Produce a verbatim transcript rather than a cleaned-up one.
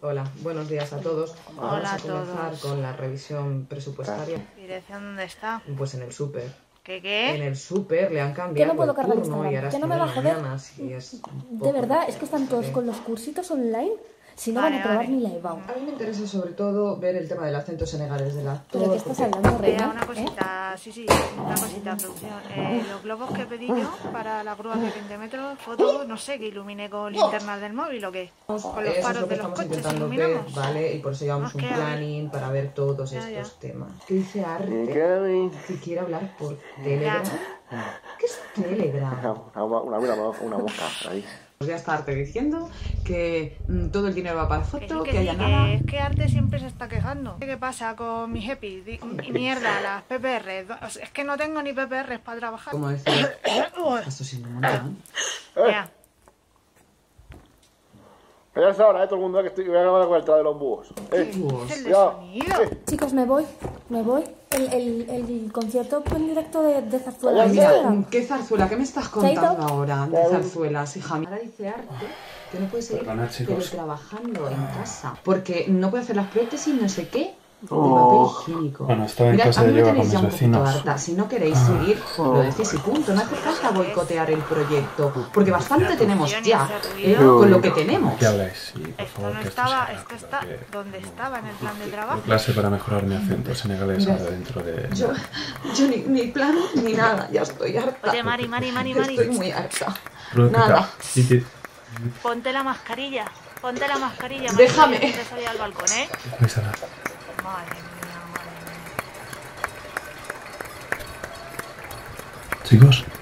Hola, buenos días a todos. Hola Vamos a a comenzar todos. con la revisión presupuestaria. ¿Dirección dónde está? Pues en el súper. ¿Qué qué? En el súper le han Yo cambiado no puedo el cargar turno y Instagram, ahora ya no está me de va a joder. mañana, si es un De poco verdad, es que están todos diferente. con los cursitos online. Si no Vale, van a probar vale. ni la E B A U. A mí me interesa sobre todo ver el tema del acento senegalés del actor. ¿Pero qué estás porque- hablando, Mira, reina? una ¿Eh? cosita, sí, sí, una cosita, producción. Eh, los globos que pedí yo para la grúa de veinte metros, fotos, no sé, que ilumine con linternas del móvil o qué. Con los Eso es faros lo que de los estamos coches intentando ver, iluminamos. ¿vale? Y por eso llevamos Más un que a ver. planning para ver todos Ya, estos ya. temas. ¿Qué dice Arte? ¿Qué? Que quiere hablar por Telegram. ¿Qué es Telegram? Una, una, una, una, una mosca ahí. Os voy a estarte diciendo que mm, todo el dinero va para la Que sí, foto, que que sí, haya que nada. es que Arte siempre se está quejando. ¿Qué pasa con mis happy? Di- Mierda, las P P R. O sea, es que no tengo ni P P Rs para trabajar. Como decía, esto siendo un montón. Ya. Ya es ahora, eh, todo el mundo, que estoy, voy a grabar con el traje de los búhos. Eh, Es el de Ya. sonido. Chicos, me voy, me voy. El, el, el concierto en directo de, de Zarzuela. Ay, en mira, Instagram. ¿Qué zarzuela? ¿Qué me estás contando Chaito. ahora de zarzuelas, hija mía? Ahora dice Arte que no puede seguir Perdonad, chicos. trabajando en casa porque no puede hacer las prótesis, no sé qué. De Oh. papel higiénico. Bueno, estaba en Mirad, clase a mí de me yoga tenéis con ya mis un poquito vecinos. harta. Si no queréis seguir, lo decís y punto. No hace falta boicotear el proyecto, porque bastante tenemos ya ¿eh? con lo que tenemos. ¿Qué habláis? Sí, por Esto favor, no que estaba, sea esto rápido, está que- donde estaba en el plan de Tengo trabajo. clase para mejorar mi acento senegalés Mira, ahora dentro de... Yo, yo ni, ni plan ni nada, ya estoy harta. Oye, Mari, Mari, Mari, Mari, Estoy muy harta. Rueda, Nada. y que- ponte la mascarilla. Ponte la mascarilla, Mari, Déjame. que te salí al balcón, ¿eh? vais a dar. Madre mía, madre mía. Chicos,